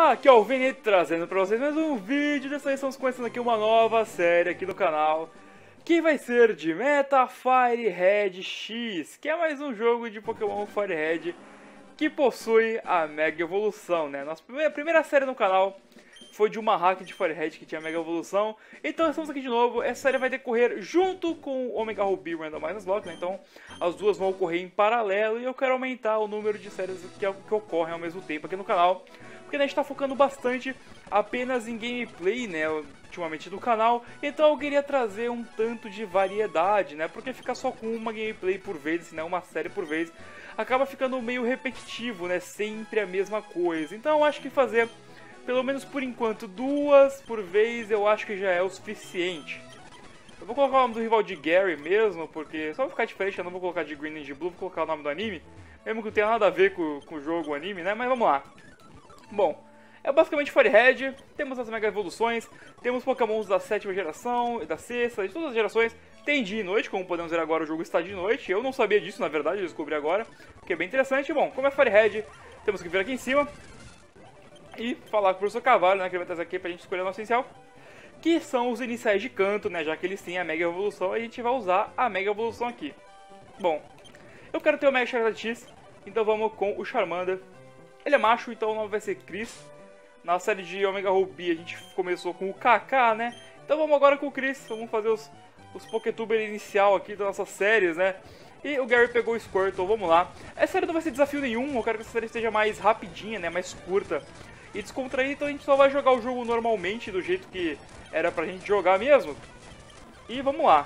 Aqui é o Vini trazendo pra vocês mais um vídeo. Dessa vez estamos começando aqui uma nova série aqui no canal, que vai ser de Meta Firehead X, que é mais um jogo de Pokémon Firehead que possui a Mega Evolução, né? Nossa primeira série no canal foi de uma hack de Firehead que tinha Mega Evolução. Então estamos aqui de novo. Essa série vai decorrer junto com o Omega Ruby Randomize Nuzlocke, né? Então as duas vão ocorrer em paralelo e eu quero aumentar o número de séries que ocorrem ao mesmo tempo aqui no canal, porque a gente está focando bastante apenas em gameplay, né, ultimamente do canal. Então eu queria trazer um tanto de variedade, né, porque ficar só com uma gameplay por vez, né, uma série por vez, acaba ficando meio repetitivo, né, sempre a mesma coisa. Então eu acho que fazer, pelo menos por enquanto, duas por vez eu acho que já é o suficiente. Eu vou colocar o nome do rival de Gary mesmo, porque só vai ficar diferente. Eu não vou colocar de Green e de Blue, vou colocar o nome do anime, mesmo que não tenha nada a ver com o jogo, o anime, né, mas vamos lá. Bom, é basicamente Firehead, temos as Mega Evoluções, temos Pokémons da 7ª geração, da 6ª, de todas as gerações. Tem dia e noite, como podemos ver agora, o jogo está de noite. Eu não sabia disso, na verdade, eu descobri agora, que é bem interessante. Bom, como é Firehead, temos que vir aqui em cima e falar com o professor Carvalho, né, que ele vai trazer aqui pra gente escolher o nosso inicial, que são os iniciais de canto, né, já que eles têm a Mega Evolução, a gente vai usar a Mega Evolução aqui. Bom, eu quero ter o Mega Charizard X, então vamos com o Charmander. Ele é macho, então o nome vai ser Chris. Na série de Omega Ruby a gente começou com o Kaká, né? Então vamos agora com o Chris, vamos fazer os Pokétuber inicial aqui das nossas séries, né? E o Gary pegou o Squirtle, vamos lá. Essa série não vai ser desafio nenhum, eu quero que essa série esteja mais rapidinha, né? Mais curta e descontraída, então a gente só vai jogar o jogo normalmente, do jeito que era pra gente jogar mesmo. E vamos lá.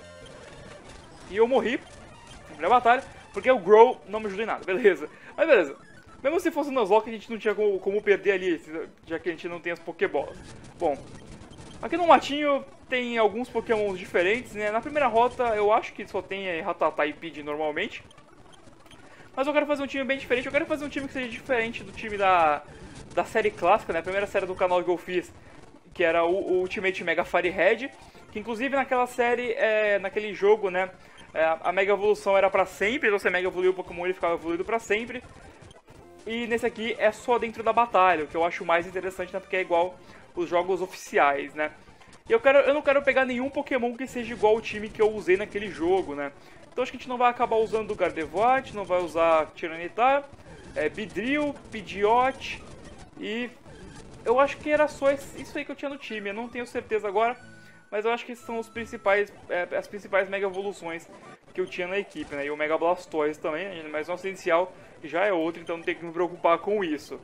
E eu morri na primeira batalha, porque o Grow não me ajudou em nada, beleza. Mas beleza. Mesmo se fosse no Nuzlocke, a gente não tinha como perder ali, já que a gente não tem as Pokébolas. Bom, aqui no matinho tem alguns Pokémons diferentes, né? Na primeira rota eu acho que só tem Rattata e Pidgey normalmente. Mas eu quero fazer um time bem diferente, eu quero fazer um time que seja diferente do time da série clássica, né? A primeira série do canal que eu fiz, que era o Ultimate Mega Firehead. Que inclusive naquela série, naquele jogo, né? A Mega Evolução era pra sempre, então você Mega evoluiu o Pokémon, ele ficava evoluído pra sempre. E nesse aqui é só dentro da batalha, o que eu acho mais interessante, né, porque é igual os jogos oficiais, né. E eu não quero pegar nenhum Pokémon que seja igual ao time que eu usei naquele jogo, né. Então acho que a gente não vai acabar usando o Gardevoir, não vai usar Tyranitar, Beedrill, Pidgeot, e eu acho que era só isso aí que eu tinha no time, eu não tenho certeza agora, mas eu acho que são os principais, as principais Mega Evoluções que eu tinha na equipe, né, e o Mega Blastoise também, mas nosso inicial já é outro, então não tem que me preocupar com isso.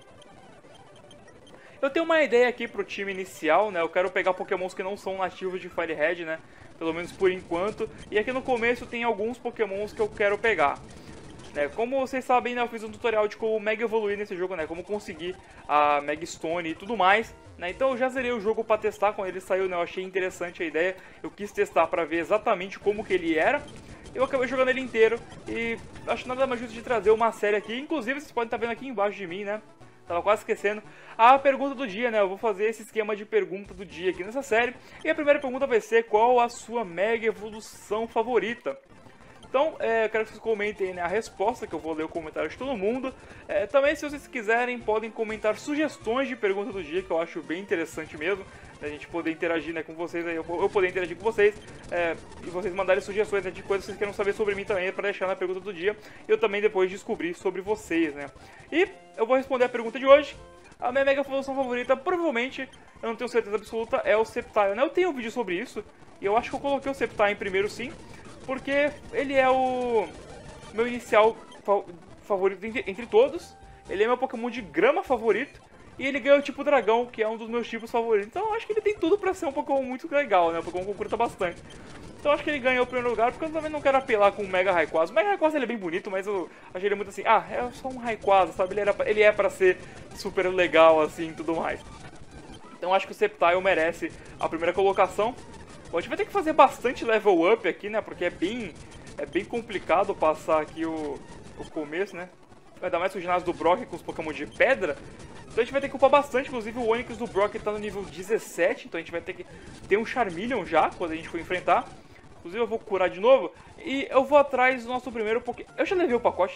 Eu tenho uma ideia aqui pro time inicial, né? Eu quero pegar Pokémons que não são nativos de Firehead, né? Pelo menos por enquanto. E aqui no começo tem alguns Pokémons que eu quero pegar. Como vocês sabem, né, eu fiz um tutorial de como Mega evoluir nesse jogo, né? Como conseguir a Mega Stone e tudo mais, né? Então eu já zerei o jogo pra testar quando ele saiu, né? Eu achei interessante a ideia. Eu quis testar pra ver exatamente como que ele era. Eu acabei jogando ele inteiro e acho nada mais justo de trazer uma série aqui. Inclusive, vocês podem estar vendo aqui embaixo de mim, né? Tava quase esquecendo. A pergunta do dia, né? Eu vou fazer esse esquema de pergunta do dia aqui nessa série. E a primeira pergunta vai ser: qual a sua Mega Evolução favorita? Então, eu quero que vocês comentem, né, a resposta, que eu vou ler o comentário de todo mundo. Também, se vocês quiserem, podem comentar sugestões de pergunta do dia, que eu acho bem interessante mesmo, né, a gente poder interagir, né, com vocês, eu poder interagir com vocês, e vocês mandarem sugestões, né, de coisas que vocês queiram saber sobre mim também, para deixar na pergunta do dia, e eu também depois descobrir sobre vocês, né. E eu vou responder a pergunta de hoje. A minha Mega Evolução favorita, provavelmente, eu não tenho certeza absoluta, é o Sceptile, né. Eu tenho um vídeo sobre isso, e eu acho que eu coloquei o Sceptile em primeiro sim, porque ele é o meu inicial favorito entre todos. Ele é meu Pokémon de grama favorito. E ele ganha o tipo dragão, que é um dos meus tipos favoritos. Então eu acho que ele tem tudo pra ser um Pokémon muito legal, né? Um Pokémon que eu curto bastante. Então eu acho que ele ganhou o primeiro lugar, porque eu também não quero apelar com o Mega Rayquaza. O Mega Rayquaza ele é bem bonito, mas eu achei ele muito assim, é só um Rayquaza, sabe? Ele é pra ser super legal, assim, e tudo mais. Então eu acho que o Sceptile merece a primeira colocação. Bom, a gente vai ter que fazer bastante level up aqui, né? Porque é bem complicado passar aqui o começo, né? Ainda mais o ginásio do Brock com os Pokémon de pedra. Então a gente vai ter que upar bastante. Inclusive o Onix do Brock tá no nível 17. Então a gente vai ter que ter um Charmeleon já quando a gente for enfrentar. Inclusive eu vou curar de novo. E eu vou atrás do nosso primeiro Pokémon. Eu já levei o pacote.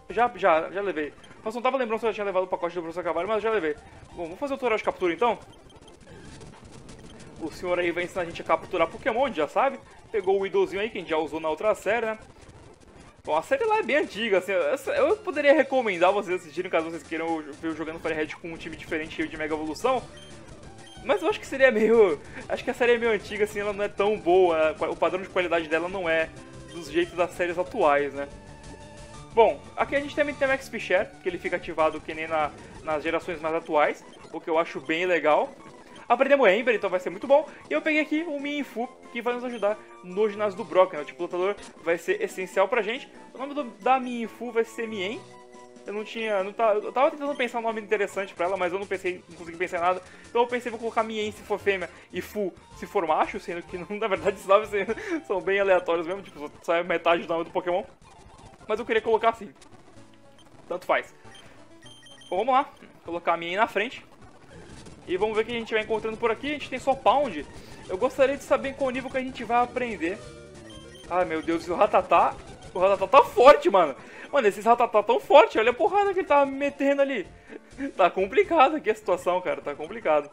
Já levei. Eu não tava lembrando se eu já tinha levado o pacote do Professor Carvalho, mas eu já levei. Bom, vamos fazer o tutorial de captura então. O senhor aí vai ensinar a gente a capturar Pokémon, a gente já sabe. Pegou o idosinho aí, que a gente já usou na outra série, né? Bom, a série lá é bem antiga, assim, eu poderia recomendar vocês assistirem caso vocês queiram ver eu jogando Fire Red com um time diferente, cheio de Mega Evolução. Mas eu acho que seria meio... Acho que a série é meio antiga, assim, ela não é tão boa, o padrão de qualidade dela não é dos jeitos das séries atuais, né? Bom, aqui a gente também tem o XP Share, que ele fica ativado que nem nas gerações mais atuais, o que eu acho bem legal. Aprendemos Ember, então vai ser muito bom. E eu peguei aqui o Mienfoo, que vai nos ajudar no ginásio do Brock, né? O tipo lutador vai ser essencial pra gente. O nome da Mienfoo vai ser Mien. Eu tava tentando pensar um nome interessante pra ela, mas eu não consegui pensar em nada. Então eu pensei, vou colocar Mien se for fêmea e Fu se for macho, sendo que na verdade esses nomes são bem aleatórios mesmo, tipo, só é metade do nome do Pokémon. Mas eu queria colocar assim. Tanto faz. Bom, vamos lá. Colocar a Mien na frente. E vamos ver o que a gente vai encontrando por aqui. A gente tem só Pound. Eu gostaria de saber qual nível que a gente vai aprender. Ai, meu Deus, o Rattata tá forte, mano. Mano, esses Rattata tão forte. Olha a porrada que ele tá metendo ali. Tá complicado aqui a situação, cara. Tá complicado.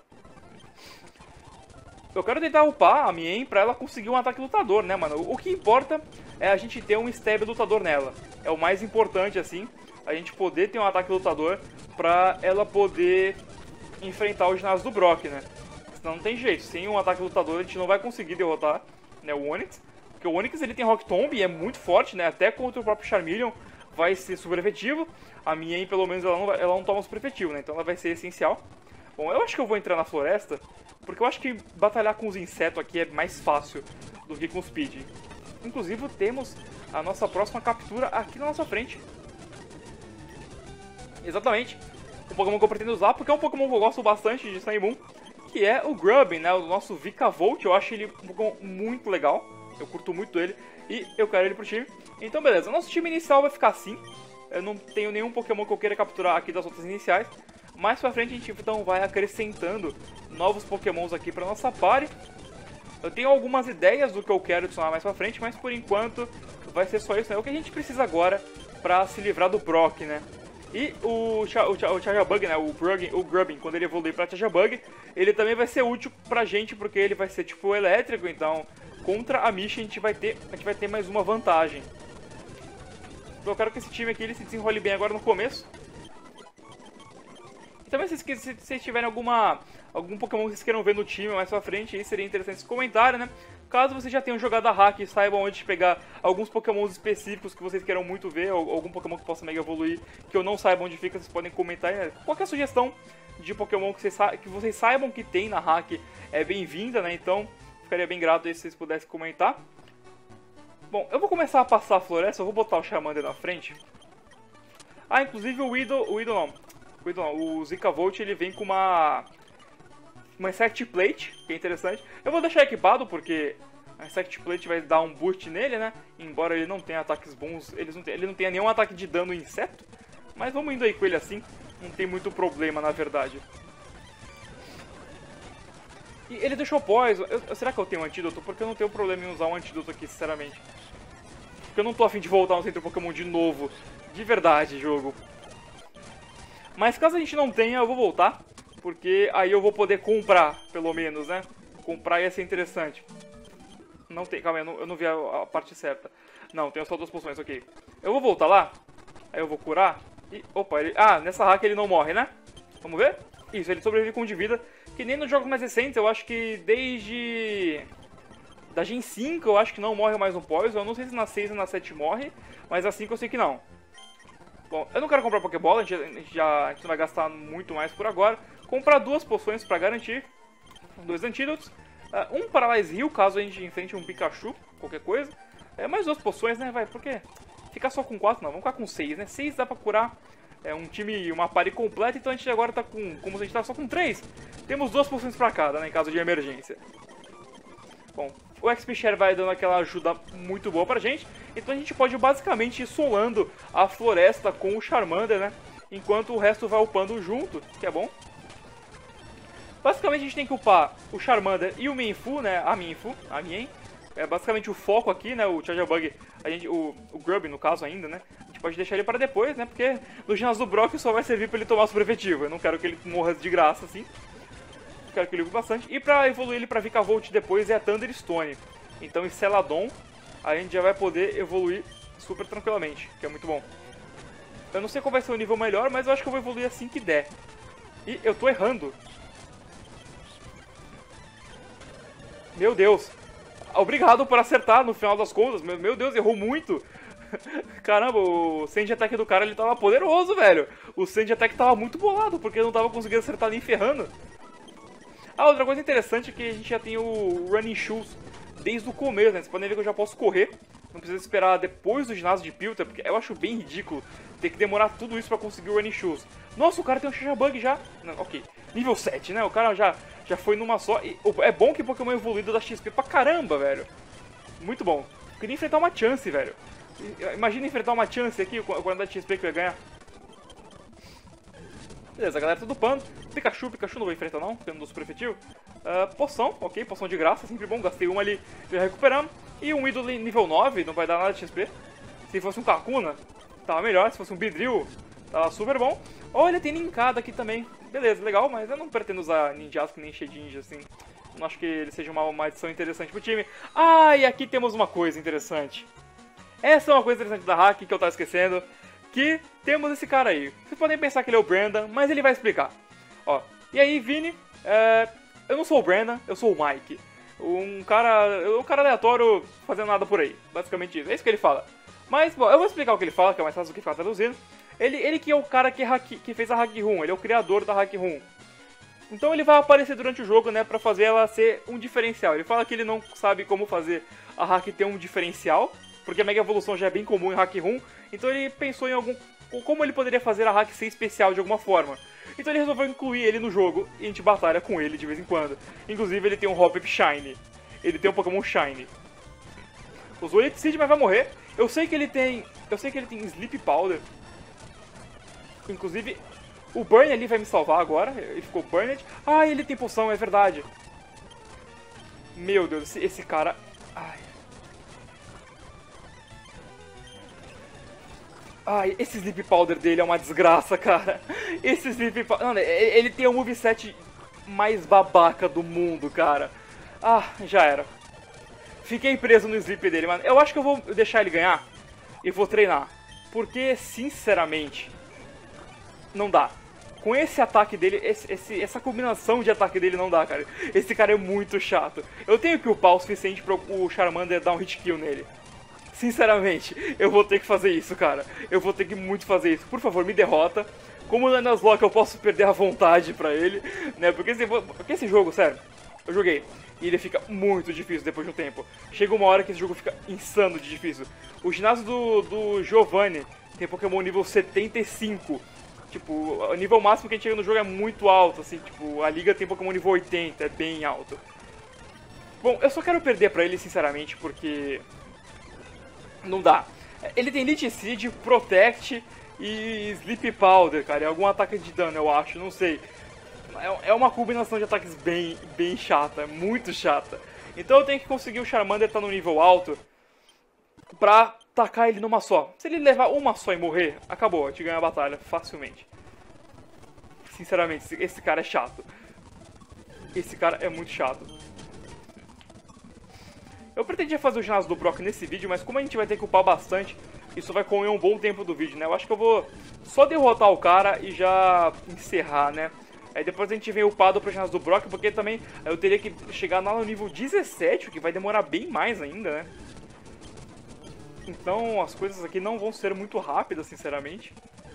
Eu quero tentar upar a Mien pra ela conseguir um ataque lutador, né, mano? O que importa é a gente ter um stab lutador nela. É o mais importante, assim. A gente poder ter um ataque lutador pra ela poder enfrentar o ginásio do Brock, né? Senão não tem jeito. Sem um ataque lutador a gente não vai conseguir derrotar, né, o Onix. Porque o Onix ele tem Rock Tomb e é muito forte, né? Até contra o próprio Charmeleon vai ser super efetivo. A Mien, pelo menos, ela não toma super efetivo, né? Então ela vai ser essencial. Bom, eu acho que eu vou entrar na floresta, porque eu acho que batalhar com os insetos aqui é mais fácil do que com os Speed. Inclusive temos a nossa próxima captura aqui na nossa frente. Exatamente. Um Pokémon que eu pretendo usar, porque é um Pokémon que eu gosto bastante de Sun Moon, que é o Grubbin, né? O nosso Vikavolt. Eu acho ele um Pokémon muito legal. Eu curto muito ele e eu quero ele pro time. Então beleza, o nosso time inicial vai ficar assim. Eu não tenho nenhum Pokémon que eu queira capturar aqui das outras iniciais. Mais pra frente a gente então vai acrescentando novos Pokémons aqui pra nossa party. Eu tenho algumas ideias do que eu quero adicionar mais pra frente, mas por enquanto vai ser só isso, né? O que a gente precisa agora pra se livrar do Brock, né? E o Charjabug, né? O Grubbin, quando ele evoluir pra Charjabug, ele também vai ser útil pra gente, porque ele vai ser tipo elétrico, então contra a Misha a gente vai ter mais uma vantagem. Então eu quero que esse time aqui ele se desenrole bem agora no começo. E também se vocês tiverem algum Pokémon que vocês queiram ver no time mais pra frente, aí seria interessante esse comentário, né? Caso vocês já tenham jogado a hack e saibam onde pegar alguns Pokémons específicos que vocês queiram muito ver, ou algum Pokémon que possa mega evoluir, que eu não saiba onde fica, vocês podem comentar aí, né? Qualquer sugestão de Pokémon que vocês saibam que tem na hack é bem-vinda, né? Então ficaria bem grato aí se vocês pudessem comentar. Bom, eu vou começar a passar a floresta, eu vou botar o Charmander na frente. Ah, inclusive o Vikavolt ele vem com uma Insect Plate, que é interessante. Eu vou deixar equipado porque a Insect Plate vai dar um boost nele, né? Embora ele não tenha ataques bons, ele não tenha nenhum ataque de dano em inseto. Mas vamos indo aí com ele assim, não tem muito problema na verdade. E ele deixou Poison. Será que eu tenho um antídoto? Porque eu não tenho problema em usar um antídoto aqui, sinceramente. Porque eu não tô afim de voltar no centro Pokémon de novo. De verdade, jogo. Mas caso a gente não tenha, eu vou voltar. Porque aí eu vou poder comprar, pelo menos, né? Comprar ia ser interessante. Não tem, calma aí, eu não vi a parte certa. Não, tenho só 2 poções, ok. Eu vou voltar lá. Aí eu vou curar. E, opa, nessa hack ele não morre, né? Vamos ver? Isso, ele sobrevive com 1 de vida. Que nem nos jogos mais recentes, eu acho que desde... da Gen 5 eu acho que não morre mais um Poison. Eu não sei se na 6 ou na 7 morre, mas na 5 eu sei que não. Bom, eu não quero comprar Pokébola, a gente não vai gastar muito mais por agora. Comprar 2 poções pra garantir. 2 antídotos. Um Paralyze Heal, caso a gente enfrente um Pikachu, qualquer coisa. Mais 2 poções, né, vai, por quê? Ficar só com 4 não, vamos ficar com 6, né? 6 dá pra curar um time, uma party completa, então a gente agora tá com, como se a gente tá só com 3, temos 2 poções pra cada, né, em caso de emergência. Bom, o XP Share vai dando aquela ajuda muito boa pra gente, então a gente pode basicamente ir solando a floresta com o Charmander, né, enquanto o resto vai upando junto, que é bom. Basicamente a gente tem que upar o Charmander e o Mienfoo, né, a Mien. É basicamente o foco aqui, né, o Charjabug, o Grubbin no caso ainda, né. A gente pode deixar ele para depois, né? Porque no ginásio do Brock só vai servir para ele tomar super efetivo. Eu não quero que ele morra de graça, assim. Quero que ele use bastante. E pra evoluir ele pra Vikavolt depois é a Thunderstone. Então em Celadon a gente já vai poder evoluir super tranquilamente, que é muito bom. Eu não sei qual vai ser o nível melhor, mas eu acho que eu vou evoluir assim que der. E eu tô errando. Meu Deus. Obrigado por acertar no final das contas. Meu Deus, errou muito. Caramba, o Sand Attack do cara ele tava poderoso, velho. O Sand Attack tava muito bolado, porque eu não tava conseguindo acertar nem ferrando. Ah, outra coisa interessante é que a gente já tem o Running Shoes desde o começo, né? Vocês podem ver que eu já posso correr. Não precisa esperar depois do ginásio de Pilter, porque eu acho bem ridículo ter que demorar tudo isso pra conseguir o Running Shoes. Nossa, o cara tem um Shasha Bug já. Não, ok. Nível 7, né? O cara já foi numa só. E é bom que Pokémon evoluído dá XP pra caramba, velho. Muito bom. Eu queria enfrentar uma Chance, velho. Imagina enfrentar uma Chance aqui, com a quantidade de XP que eu ia ganhar. Beleza, galera, tudo pano. Pikachu não vou enfrentar não, tendo do super efetivo. Poção, ok, poção de graça, sempre bom. Gastei uma ali, já recuperamos. E um ídolo nível 9, não vai dar nada de XP. Se fosse um Kakuna, tava melhor. Se fosse um Beedrill, tava super bom. Olha, tem Nincada aqui também. Beleza, legal, mas eu não pretendo usar Ninjask nem Shedinja, assim. Não acho que ele seja uma adição interessante pro time. Ah, e aqui temos uma coisa interessante. Essa é uma coisa interessante da hack que eu tava esquecendo. Que temos esse cara aí. Vocês podem pensar que ele é o Brandon, mas ele vai explicar. Ó, e aí, Vini, eu não sou o Brandon, eu sou o Mike. Um cara aleatório fazendo nada por aí. Basicamente isso, é isso que ele fala. Mas, bom, eu vou explicar o que ele fala, que é mais fácil do que ficar traduzindo. Ele que é o cara que fez a Hack Room, ele é o criador da Hack Room. Então ele vai aparecer durante o jogo, né, pra fazer ela ser um diferencial. Ele fala que ele não sabe como fazer a Hack ter um diferencial, porque a Mega Evolução já é bem comum em Hack Room, então ele pensou em como ele poderia fazer a Hack ser especial de alguma forma. Então ele resolveu incluir ele no jogo e a gente batalha com ele de vez em quando. Inclusive ele tem um Hoppip Shiny, ele tem um Pokémon Shiny. Usou Elite Seed, mas vai morrer. Eu sei que ele tem Sleep Powder. Inclusive o Burn ali vai me salvar agora, ele ficou Burned. Ah, ele tem poção, é verdade. Meu Deus, esse cara... Ai, esse Sleep Powder dele é uma desgraça, cara. Esse Sleep Powder... Não, ele tem o moveset mais babaca do mundo, cara. Ah, já era. Fiquei preso no Sleep dele, mano. Eu acho que eu vou deixar ele ganhar e vou treinar. Porque, sinceramente, não dá. Com esse ataque dele, essa combinação de ataque dele não dá, cara. Esse cara é muito chato. Eu tenho que upar o suficiente para o Charmander dar um hit kill nele. Sinceramente, eu vou ter que fazer isso, cara. Eu vou ter que muito fazer isso. Por favor, me derrota. Como no Nuzlocke eu posso perder a vontade pra ele, né? Porque esse jogo, sério, eu joguei. E ele fica muito difícil depois de um tempo. Chega uma hora que esse jogo fica insano de difícil. O ginásio do Giovanni tem Pokémon nível 75. Tipo, o nível máximo que a gente chega no jogo é muito alto, assim. Tipo, a liga tem Pokémon nível 80, é bem alto. Bom, eu só quero perder pra ele, sinceramente, porque... não dá. Ele tem Leech Seed, Protect e Sleep Powder, cara. É algum ataque de dano, eu acho, não sei. É uma combinação de ataques bem chata, muito chata. Então eu tenho que conseguir o Charmander estar no nível alto pra tacar ele numa só. Se ele levar uma só e morrer, acabou, a gente ganha a batalha facilmente. Sinceramente, esse cara é chato. Esse cara é muito chato. Eu pretendia fazer o ginásio do Brock nesse vídeo, mas como a gente vai ter que upar bastante, isso vai comer um bom tempo do vídeo, né? Eu acho que eu vou só derrotar o cara e já encerrar, né? Aí depois a gente vem upado pro ginásio do Brock, porque também eu teria que chegar lá no nível 17, o que vai demorar bem mais ainda, né? Então as coisas aqui não vão ser muito rápidas, sinceramente.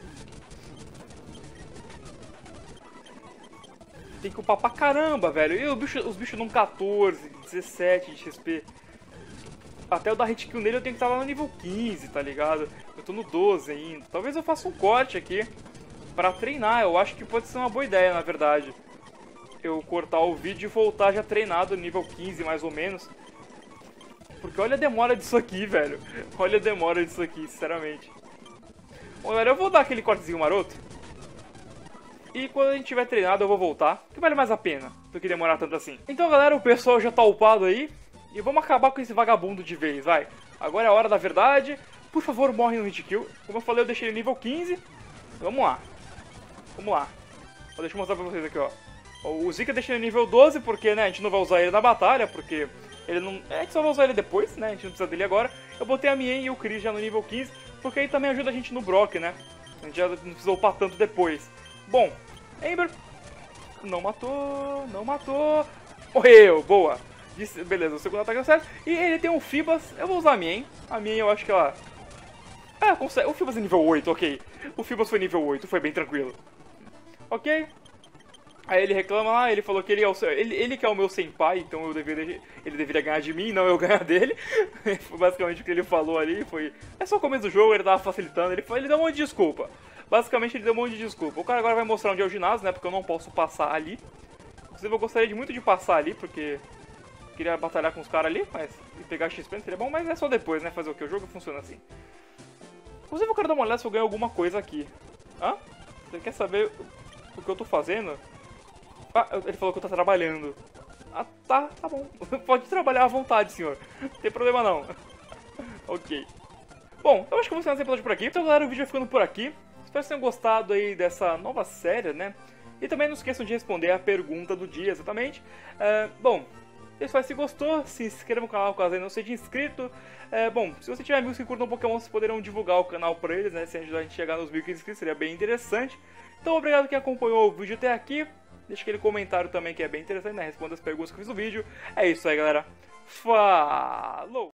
Tem que upar pra caramba, velho. E os bichos dão 14, 17 de XP. Até eu dar hit kill nele eu tenho que estar lá no nível 15, tá ligado? Eu tô no 12 ainda. Talvez eu faça um corte aqui pra treinar. Eu acho que pode ser uma boa ideia, na verdade. Eu cortar o vídeo e voltar já treinado no nível 15, mais ou menos. Porque olha a demora disso aqui, velho. Olha a demora disso aqui, sinceramente. Bom, galera, eu vou dar aquele cortezinho maroto. E quando a gente tiver treinado eu vou voltar. Que vale mais a pena do que demorar tanto assim. Então, galera, o pessoal já tá upado aí. E vamos acabar com esse vagabundo de vez, vai. Agora é a hora da verdade. Por favor, morre no hit kill. Como eu falei, eu deixei ele nível 15. Vamos lá. Vamos lá. Deixa eu mostrar pra vocês aqui, ó. O Zika deixei ele nível 12, porque, né, a gente não vai usar ele na batalha, porque ele não... a gente só vai usar ele depois, né, a gente não precisa dele agora. Eu botei a Mien e o Chris já no nível 15, porque aí também ajuda a gente no Brock, né. A gente já não precisa upar tanto depois. Bom, Ember... não matou, não matou. Morreu, boa. Beleza, o segundo ataque é certo. E ele tem um Fibas, eu vou usar a Mien. A Mien eu acho que ela... ah, consegue. O Fibas é nível 8, ok. O Fibas foi nível 8, foi bem tranquilo. Ok. Aí ele reclama lá, ele falou que ele é o seu, ele que é o meu senpai, então ele deveria ganhar de mim, não eu ganhar dele. Foi basicamente o que ele falou ali, foi... é só o começo do jogo, ele tava facilitando, ele deu um monte de desculpa. Basicamente ele deu um monte de desculpa. O cara agora vai mostrar onde é o ginásio, né, porque eu não posso passar ali. Inclusive eu gostaria muito de passar ali, porque... queria batalhar com os caras ali, mas... e pegar XP seria bom, mas é só depois, né, fazer o que? O jogo funciona assim. Inclusive eu quero dar uma olhada se eu ganho alguma coisa aqui. Hã? Você quer saber o que eu tô fazendo? Ah, ele falou que eu tô trabalhando. Ah, tá bom. Pode trabalhar à vontade, senhor. Não tem problema não. Ok. Bom, eu acho que vamos encerrar esse episódio por aqui. Então, galera, o vídeo vai ficando por aqui. Espero que vocês tenham gostado aí dessa nova série, né? E também não esqueçam de responder a pergunta do dia, exatamente. Bom, pessoal, se gostou, se inscreva no canal caso ainda não seja inscrito. Bom, se você tiver amigos que curtam Pokémon, vocês poderão divulgar o canal pra eles, né? Se ajudar a gente a chegar nos 1.500 inscritos, seria bem interessante. Então, obrigado quem acompanhou o vídeo até aqui. Deixa aquele comentário também que é bem interessante, né? Responda as perguntas que eu fiz no vídeo. É isso aí, galera. Falou!